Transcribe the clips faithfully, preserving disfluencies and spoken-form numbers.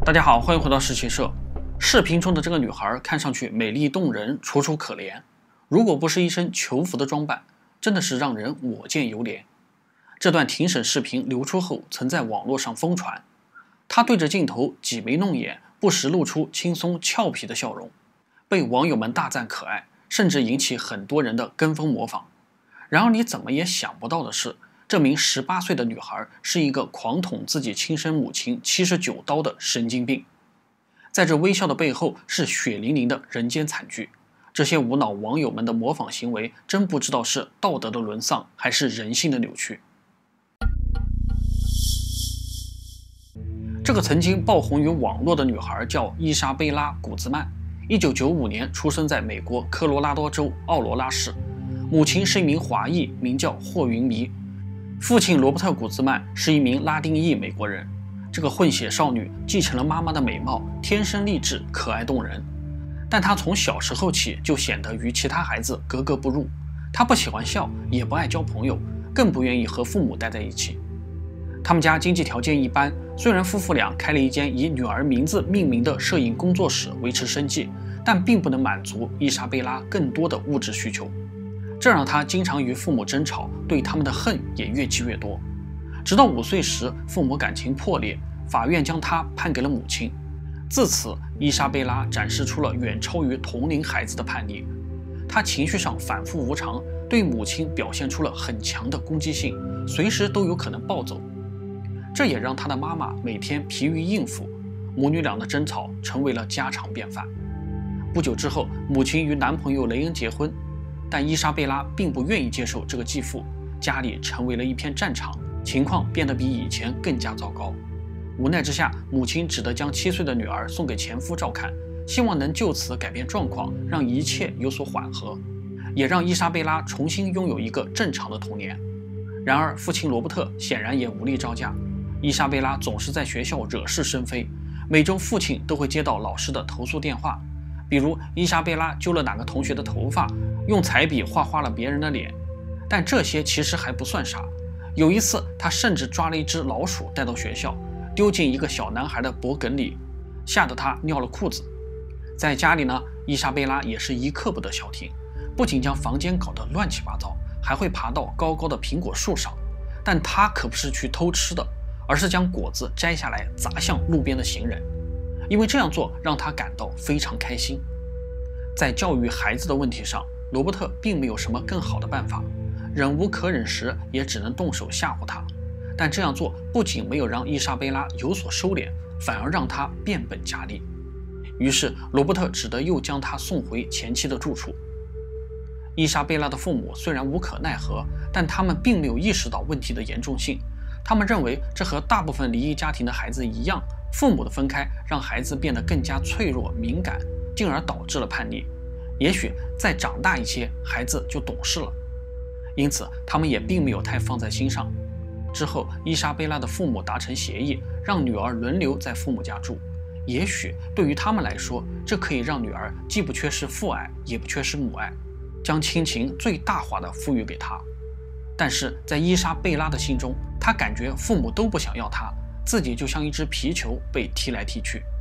大家好，欢迎回到实习社。视频中的这个女孩看上去美丽动人，楚楚可怜。如果不是一身囚服的装扮，真的是让人我见犹怜。这段庭审视频流出后，曾在网络上疯传。她对着镜头挤眉弄眼，不时露出轻松俏皮的笑容，被网友们大赞可爱，甚至引起很多人的跟风模仿。然而你怎么也想不到的是，这名十八岁的女孩是一个狂捅自己亲生母亲七十九刀的神经病。在这微笑的背后是血淋淋的人间惨剧。这些无脑网友们的模仿行为，真不知道是道德的沦丧，还是人性的扭曲。这个曾经爆红于网络的女孩叫伊莎贝拉·古兹曼，一九九五年出生在美国科罗拉多州奥罗拉市，母亲是一名华裔，名叫霍云弥。父亲罗伯特·古兹曼是一名拉丁裔美国人。这个混血少女继承了妈妈的美貌，天生丽质，可爱动人。但她从小时候起就显得与其他孩子格格不入。她不喜欢笑，也不爱交朋友，更不愿意和父母待在一起。他们家经济条件一般，虽然夫妇俩开了一间以女儿名字命名的摄影工作室维持生计，但并不能满足伊莎贝拉更多的物质需求。这让她经常与父母争吵，对他们的恨也越积越多。直到五岁时，父母感情破裂，法院将她判给了母亲。自此，伊莎贝拉展示出了远超于同龄孩子的叛逆。她情绪上反复无常，对母亲表现出了很强的攻击性，随时都有可能暴走。这也让她的妈妈每天疲于应付，母女俩的争吵成为了家常便饭。不久之后，母亲与男朋友雷恩结婚，但伊莎贝拉并不愿意接受这个继父，家里成为了一片战场，情况变得比以前更加糟糕。无奈之下，母亲只得将七岁的女儿送给前夫照看，希望能就此改变状况，让一切有所缓和，也让伊莎贝拉重新拥有一个正常的童年。然而父亲罗伯特显然也无力招架，伊莎贝拉总是在学校惹是生非，每周父亲都会接到老师的投诉电话，比如伊莎贝拉揪了哪个同学的头发，用彩笔画花了别人的脸。但这些其实还不算啥，有一次他甚至抓了一只老鼠带到学校，丢进一个小男孩的脖梗里，吓得他尿了裤子。在家里呢，伊莎贝拉也是一刻不得消停，不仅将房间搞得乱七八糟，还会爬到高高的苹果树上。但他可不是去偷吃的，而是将果子摘下来砸向路边的行人，因为这样做让他感到非常开心。在教育孩子的问题上，罗伯特并没有什么更好的办法，忍无可忍时也只能动手吓唬他。但这样做不仅没有让伊莎贝拉有所收敛，反而让她变本加厉。于是罗伯特只得又将她送回前妻的住处。伊莎贝拉的父母虽然无可奈何，但他们并没有意识到问题的严重性。他们认为这和大部分离异家庭的孩子一样，父母的分开让孩子变得更加脆弱敏感，进而导致了叛逆。也许再长大一些，孩子就懂事了。因此他们也并没有太放在心上。之后伊莎贝拉的父母达成协议，让女儿轮流在父母家住。也许对于他们来说，这可以让女儿既不缺失父爱，也不缺失母爱，将亲情最大化地赋予给她。但是在伊莎贝拉的心中，她感觉父母都不想要她，自己就像一只皮球被踢来踢去。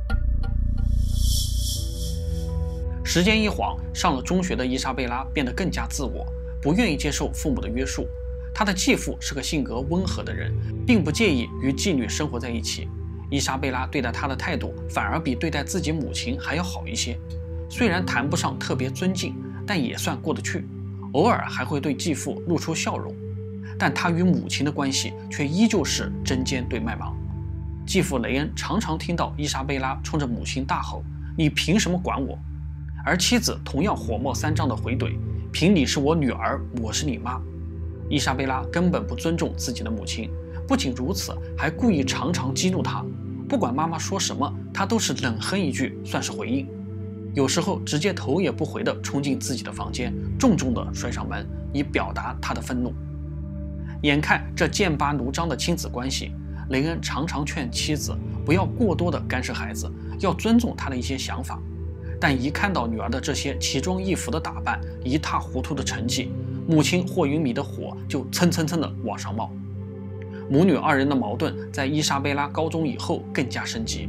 时间一晃，上了中学的伊莎贝拉变得更加自我，不愿意接受父母的约束。她的继父是个性格温和的人，并不介意与妓女生活在一起。伊莎贝拉对待他的态度反而比对待自己母亲还要好一些，虽然谈不上特别尊敬，但也算过得去，偶尔还会对继父露出笑容。但他与母亲的关系却依旧是针尖对麦芒。继父雷恩常常听到伊莎贝拉冲着母亲大吼：“你凭什么管我？”而妻子同样火冒三丈地回怼：“凭你是我女儿，我是你妈。”伊莎贝拉根本不尊重自己的母亲，不仅如此，还故意常常激怒她。不管妈妈说什么，她都是冷哼一句算是回应，有时候直接头也不回地冲进自己的房间，重重地摔上门，以表达她的愤怒。眼看这剑拔弩张的亲子关系，雷恩常常劝妻子不要过多地干涉孩子，要尊重他的一些想法。但一看到女儿的这些奇装异服的打扮，一塌糊涂的成绩，母亲霍云弥的火就蹭蹭蹭的往上冒。母女二人的矛盾在伊莎贝拉高中以后更加升级，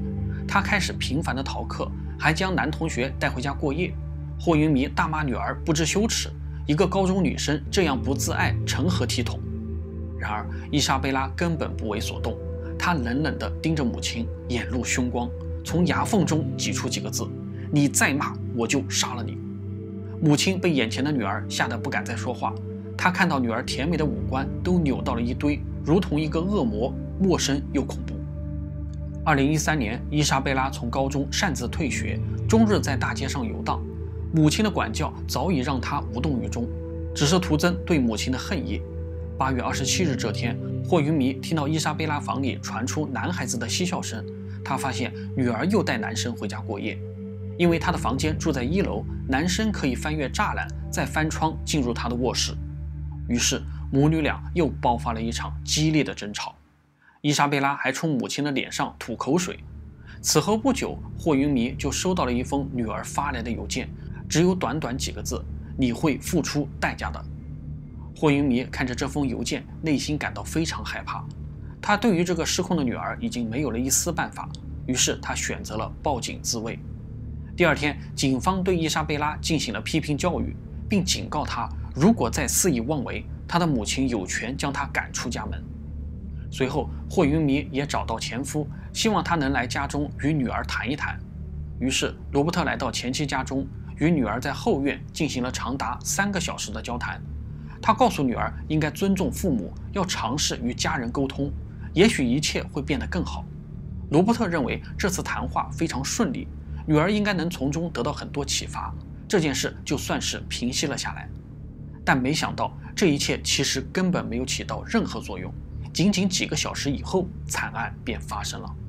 他开始频繁的逃课，还将男同学带回家过夜。霍云弥大骂女儿不知羞耻，一个高中女生这样不自爱，成何体统？然而伊莎贝拉根本不为所动，她冷冷地盯着母亲，眼露凶光，从牙缝中挤出几个字：你再骂，我就杀了你。母亲被眼前的女儿吓得不敢再说话，她看到女儿甜美的五官都扭到了一堆，如同一个恶魔，陌生又恐怖。二零一三年，伊莎贝拉从高中擅自退学，终日在大街上游荡。母亲的管教早已让她无动于衷，只是徒增对母亲的恨意。八月二十七日这天，霍云弥听到伊莎贝拉房里传出男孩子的嬉笑声，他发现女儿又带男生回家过夜。因为他的房间住在一楼，男生可以翻越栅栏，再翻窗进入他的卧室。于是母女俩又爆发了一场激烈的争吵。伊莎贝拉还冲母亲的脸上吐口水。此后不久，霍云弥就收到了一封女儿发来的邮件，只有短短几个字：你会付出代价的。霍云弥看着这封邮件，内心感到非常害怕。他对于这个失控的女儿已经没有了一丝办法，于是他选择了报警自卫。第二天，警方对伊莎贝拉进行了批评教育，并警告她，如果再肆意妄为，她的母亲有权将她赶出家门。随后，霍云弥也找到前夫，希望他能来家中与女儿谈一谈。于是，罗伯特来到前妻家中，与女儿在后院进行了长达三个小时的交谈。他告诉女儿应该尊重父母，要尝试与家人沟通，也许一切会变得更好。罗伯特认为这次谈话非常顺利，女儿应该能从中得到很多启发，这件事就算是平息了下来。但没想到，这一切其实根本没有起到任何作用。仅仅几个小时以后，惨案便发生了。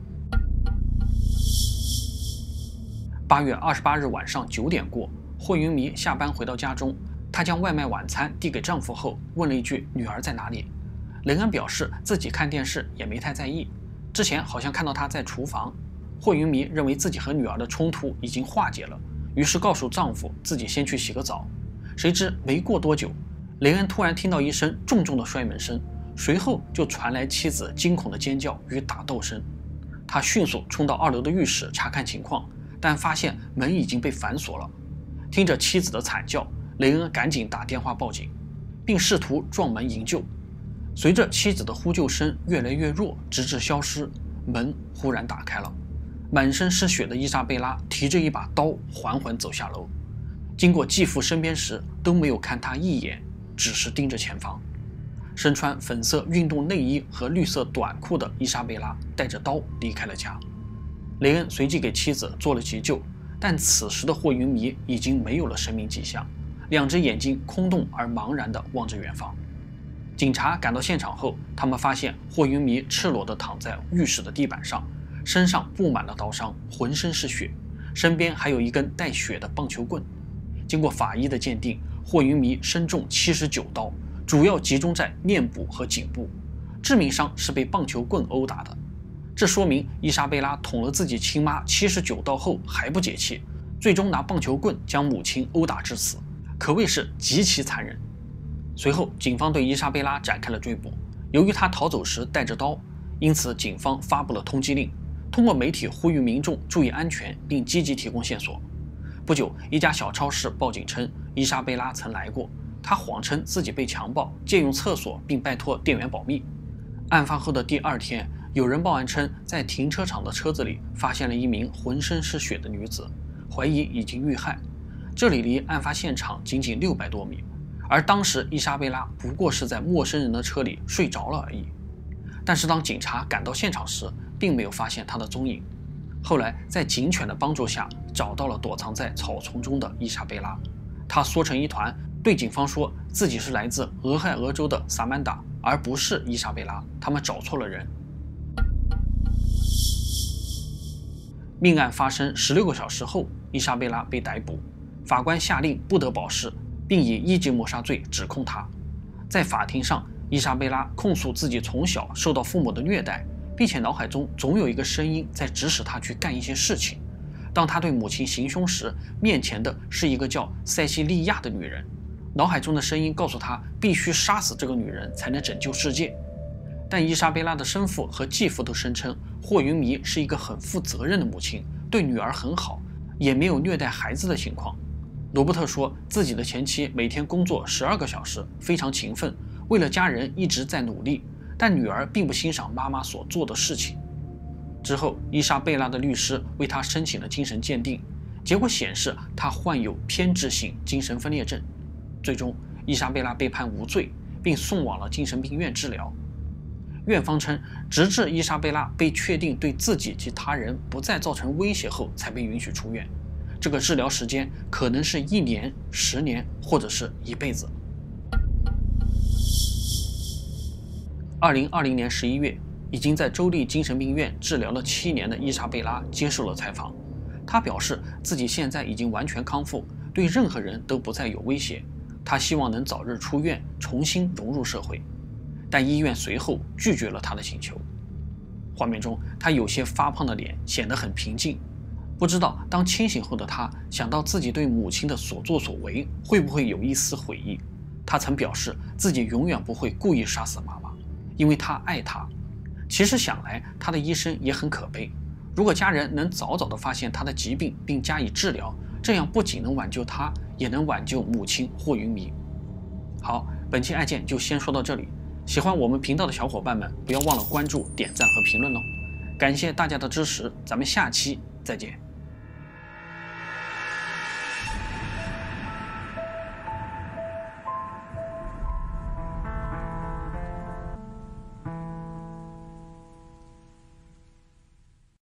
八月二十八日晚上九点过，霍云弥下班回到家中，她将外卖晚餐递给丈夫后，问了一句：“女儿在哪里？”雷恩表示自己看电视也没太在意，之前好像看到她在厨房。霍云弥认为自己和女儿的冲突已经化解了，于是告诉丈夫自己先去洗个澡。谁知没过多久，雷恩突然听到一声重重的摔门声，随后就传来妻子惊恐的尖叫与打斗声。他迅速冲到二楼的浴室查看情况，但发现门已经被反锁了。听着妻子的惨叫，雷恩赶紧打电话报警，并试图撞门营救。随着妻子的呼救声越来越弱，直至消失，门忽然打开了。满身是血的伊莎贝拉提着一把刀缓缓走下楼，经过继父身边时都没有看他一眼，只是盯着前方。身穿粉色运动内衣和绿色短裤的伊莎贝拉带着刀离开了家。雷恩随即给妻子做了急救，但此时的霍云弥已经没有了生命迹象，两只眼睛空洞而茫然地望着远方。警察赶到现场后，他们发现霍云弥赤裸地躺在浴室的地板上，身上布满了刀伤，浑身是血，身边还有一根带血的棒球棍。经过法医的鉴定，霍云弥身中七十九刀，主要集中在面部和颈部，致命伤是被棒球棍殴打的。这说明伊莎贝拉捅了自己亲妈七十九刀后还不解气，最终拿棒球棍将母亲殴打致死，可谓是极其残忍。随后，警方对伊莎贝拉展开了追捕。由于她逃走时带着刀，因此警方发布了通缉令，通过媒体呼吁民众注意安全，并积极提供线索。不久，一家小超市报警称伊莎贝拉曾来过，她谎称自己被强暴，借用厕所并拜托店员保密。案发后的第二天，有人报案称在停车场的车子里发现了一名浑身是血的女子，怀疑已经遇害。这里离案发现场仅仅六百多米，而当时伊莎贝拉不过是在陌生人的车里睡着了而已。但是当警察赶到现场时，并没有发现她的踪影。后来在警犬的帮助下，找到了躲藏在草丛中的伊莎贝拉。她缩成一团，对警方说自己是来自俄亥俄州的萨曼达，而不是伊莎贝拉，他们找错了人。命案发生十六个小时后，伊莎贝拉被逮捕，法官下令不得保释，并以一级谋杀罪指控她。在法庭上，伊莎贝拉控诉自己从小受到父母的虐待，并且脑海中总有一个声音在指使她去干一些事情。当她对母亲行凶时，面前的是一个叫塞西利亚的女人，脑海中的声音告诉她必须杀死这个女人才能拯救世界。但伊莎贝拉的生父和继父都声称霍云弥是一个很负责任的母亲，对女儿很好，也没有虐待孩子的情况。罗伯特说自己的前妻每天工作十二个小时，非常勤奋，为了家人一直在努力，但女儿并不欣赏妈妈所做的事情。之后，伊莎贝拉的律师为她申请了精神鉴定，结果显示她患有偏执性精神分裂症。最终，伊莎贝拉被判无罪，并送往了精神病院治疗。院方称，直至伊莎贝拉被确定对自己及他人不再造成威胁后，才被允许出院。这个治疗时间可能是一年、十年，或者是一辈子。二零二零年十一月，已经在州立精神病院治疗了七年的伊莎贝拉接受了采访。她表示自己现在已经完全康复，对任何人都不再有威胁。她希望能早日出院，重新融入社会。但医院随后拒绝了她的请求。画面中，她有些发胖的脸显得很平静。不知道当清醒后的她想到自己对母亲的所作所为，会不会有一丝悔意？她曾表示自己永远不会故意杀死妈妈，因为她爱她。其实想来，她的一生也很可悲。如果家人能早早地发现她的疾病并加以治疗，这样不仅能挽救她，也能挽救母亲霍云弥。好，本期案件就先说到这里。喜欢我们频道的小伙伴们，不要忘了关注、点赞和评论哦！感谢大家的支持，咱们下期再见。